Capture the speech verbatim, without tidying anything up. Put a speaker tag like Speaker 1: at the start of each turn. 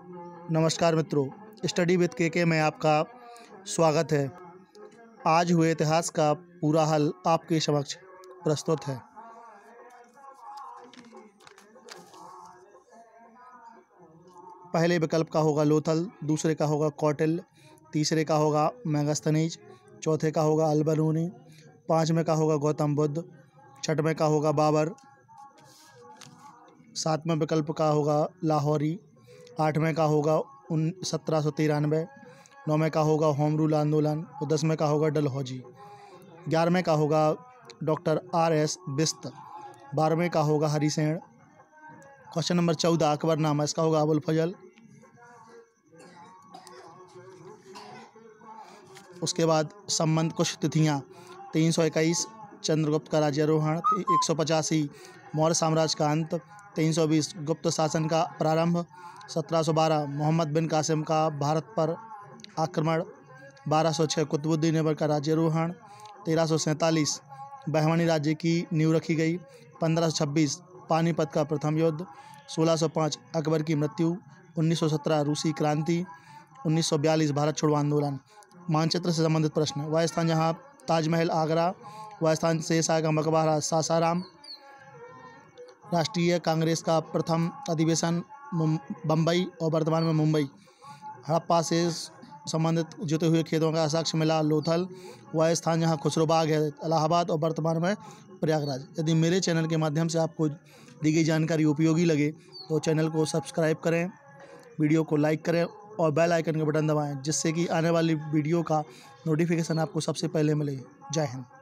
Speaker 1: नमस्कार मित्रों, study with के के में आपका स्वागत है। आज हुए इतिहास का पूरा हल आपके समक्ष प्रस्तुत है। पहले विकल्प का होगा लोथल, दूसरे का होगा कौटिल्य, तीसरे का होगा मेगास्थनीज, चौथे का होगा अल-बरूनी, पाँचवें का होगा गौतम बुद्ध, छठवें का होगा बाबर, सातवें विकल्प का होगा लाहौरी, आठवें का होगा उन सत्रह सौ तिरानवे, नौवें का होगा होम रूल आंदोलन और दसवें का होगा डलहौजी, ग्यारहवें का होगा डॉक्टर आर एस बिस्त, बारहवें का होगा हरिसेन। क्वेश्चन नंबर चौदह अकबरनामा, इसका होगा अबुल फजल। उसके बाद संबंध कुछ तिथियाँ, तीन सौ इक्कीस चंद्रगुप्त का राज्यारोहण, एक सौ पचासी मौर्य साम्राज्य का अंत, तीन सौ बीस गुप्त शासन का प्रारंभ, सत्रह सौ बारह मोहम्मद बिन कासिम का भारत पर आक्रमण, बारह सौ छः कुतुबुद्दीन ऐबक का राज्यारोहण, तेरह सौ सैंतालीस बहमनी राज्य की नींव रखी गई, पंद्रह सौ छब्बीस पानीपत का प्रथम युद्ध, सोलह सौ पाँच अकबर की मृत्यु, उन्नीस सौ सत्रह रूसी क्रांति, उन्नीस सौ बयालीस भारत छोड़ो आंदोलन। मानचित्र से संबंधित प्रश्न, वह स्थान जहाँ ताजमहल आगरा, वह स्थान शेरशाह का मकबरा सासाराम, राष्ट्रीय कांग्रेस का प्रथम अधिवेशन बम्बई और वर्तमान में मुंबई, हड़प्पा से संबंधित जुते हुए खेतों का साक्ष्य मिला लोथल, वह स्थान जहां खुसरो बाग है इलाहाबाद और वर्तमान में प्रयागराज। यदि मेरे चैनल के माध्यम से आपको दी गई जानकारी उपयोगी लगे तो चैनल को सब्सक्राइब करें, वीडियो को लाइक करें और बेल आइकन का बटन दबाएं, जिससे कि आने वाली वीडियो का नोटिफिकेशन आपको सबसे पहले मिले। जय हिंद।